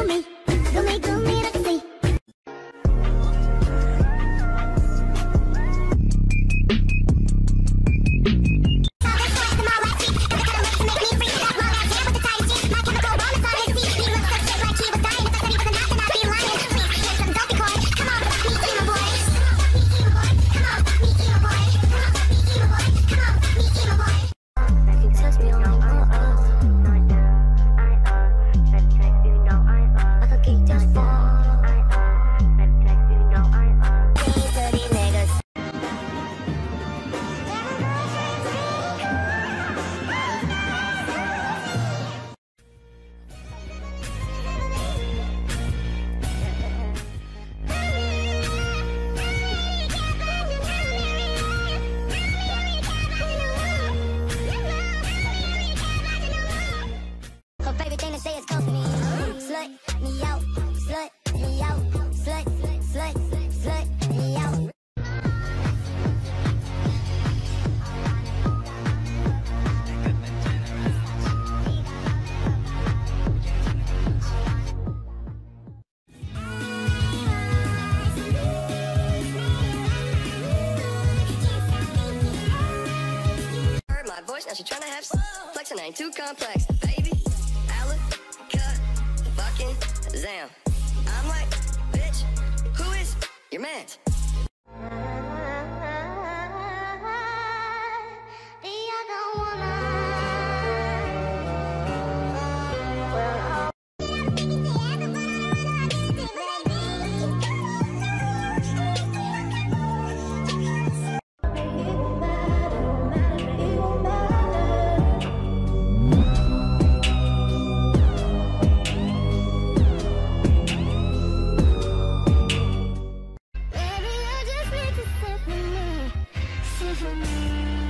me, do me like see. Say it's close to me. Slut me out, slut me out, slut me out. Heard my voice, now she tryna have flexing, ain't too complex, baby. Fucking Zam. I'm like, bitch, who is your man? For me.